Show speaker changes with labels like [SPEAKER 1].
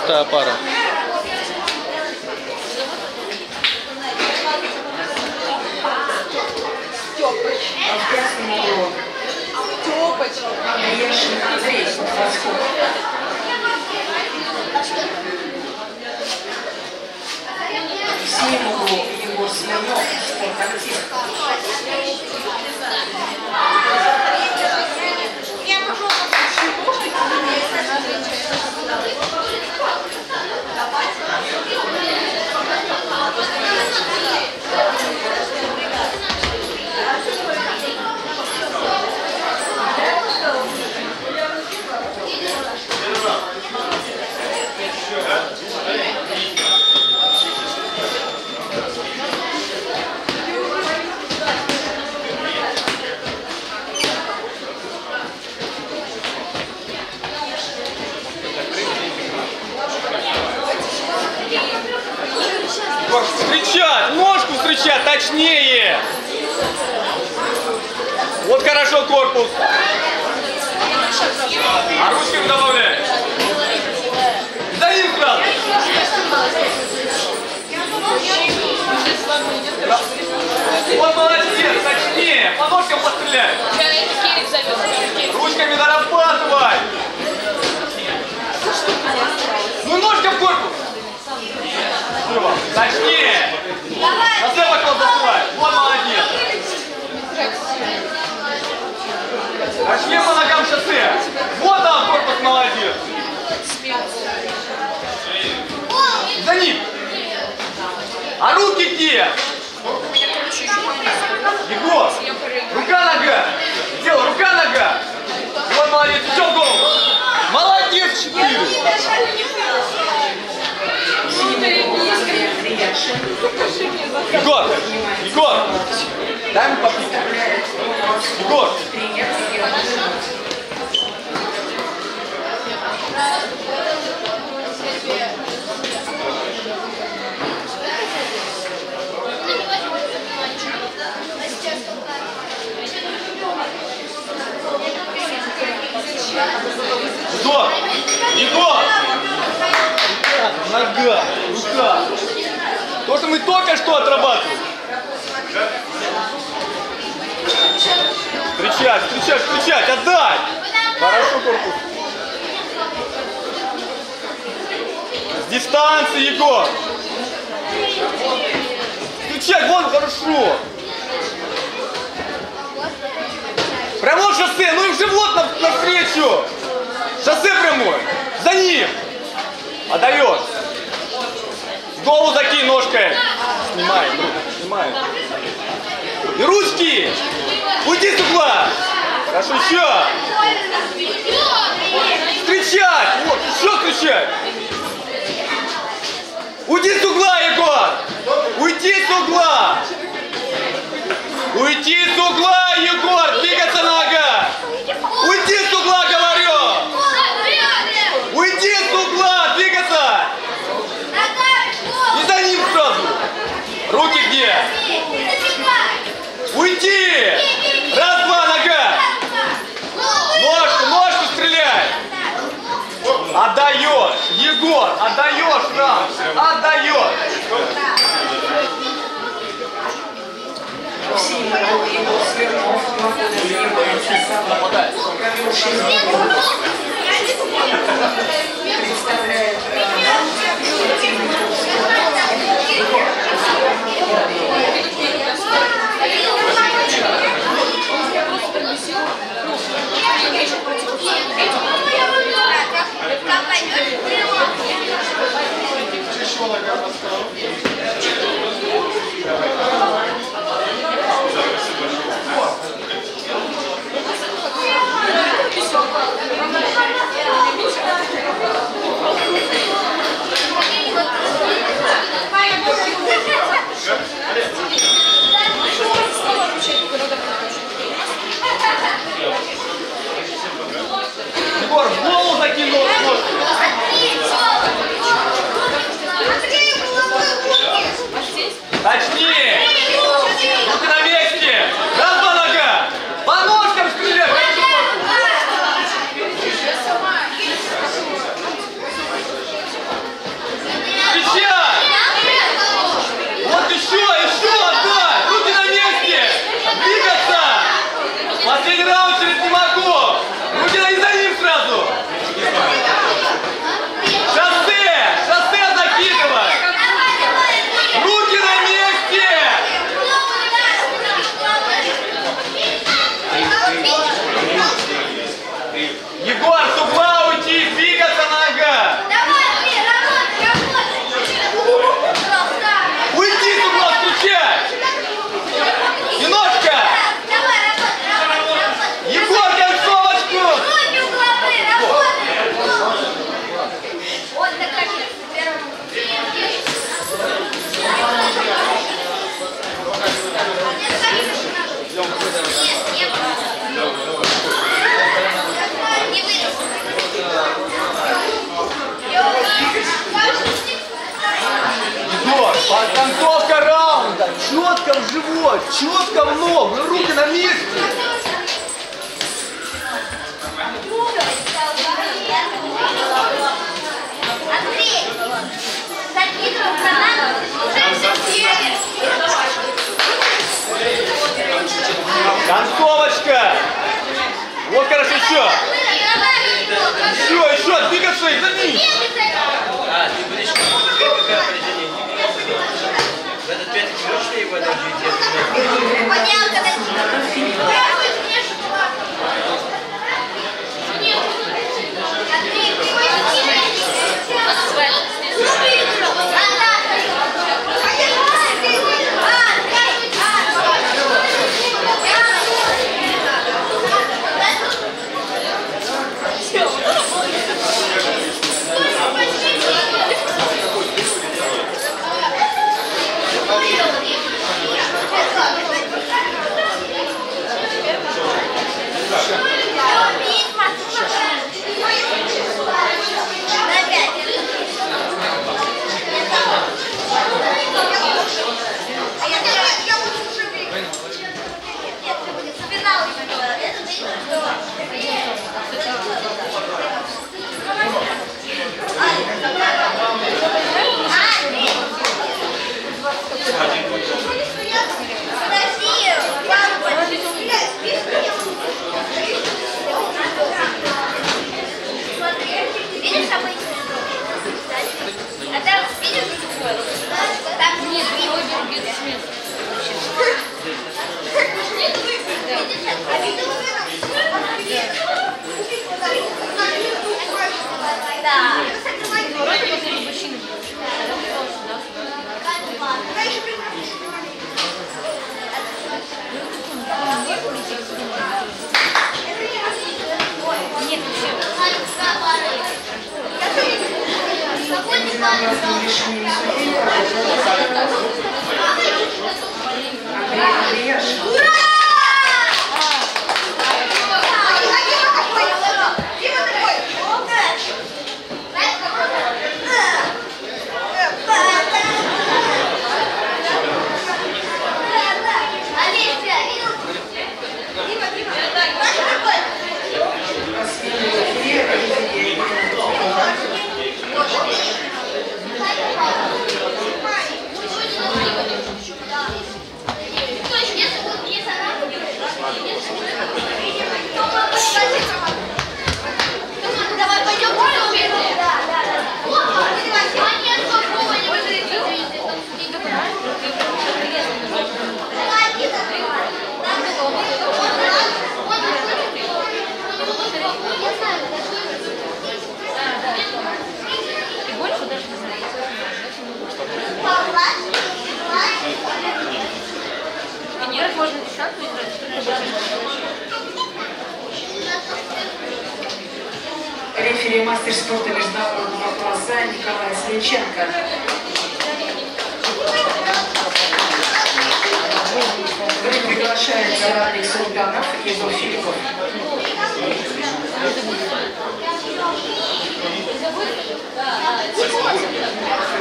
[SPEAKER 1] Пустая пара.
[SPEAKER 2] Егор Смирнов, спортактив.
[SPEAKER 1] Встречать! Ножку встречать точнее! Вот хорошо корпус. А ручками добавляешь. За ним сразу. Вот молодец, точнее. По ножкам постреляй. Ручками дорабатывай. Ну ножка в корпус. Точнее! На все поклон засылай! Вот молодец! Точнее по ногам шоссе! Вот он, корпус, молодец! За ним! А руки где? Егор! Рука-нога! Дело, рука-нога! Вот молодец! Еще в голову! Молодец! 4! Егор! Егор! Дай ему попить. Егор! Егор! Егор! Нога! Рука! То, что мы только что отрабатывали. Встречать, встречать, встречать, отдай! Хорошо, корпус. С дистанции, Егор. Встречать, вон, хорошо. Прям вот шоссе, ну и в живот навстречу. Шоссе прямой. За ним. Отдаешь. Голову закинь ножкой. Снимаем, друг, снимаем. И ручки. Уйди с угла. Хорошо, еще. Встречать. Вот, еще встречать. Уйди с угла, Егор. Уйди с угла. Уйди с угла, Егор. Двигаться нога. Уйди с угла, говорю. Уйди с угла, двигаться. И за ним сразу. Руки где? Уйди! Раз, два, нога! Ножку, ножку стреляй! Отдаешь! Егор, отдаешь нам! Отдаешь!
[SPEAKER 3] Все.
[SPEAKER 1] Концовка раунда. Четко в живот, четко в ногу. Руки на месте.
[SPEAKER 3] Андрей, закидывай гранату, уже все сели.
[SPEAKER 1] Концовочка. Вот хорошо, еще. Еще, двигаться и за ним.
[SPEAKER 4] А, ты будешь какое определение? В этот пятый четвертый его одобрить.
[SPEAKER 3] Понял, когда
[SPEAKER 2] Рефери мастер спорта международного класса Николай Сличенко. Приглашается Алекс Султанов и Егор Филиппов.
[SPEAKER 3] Да.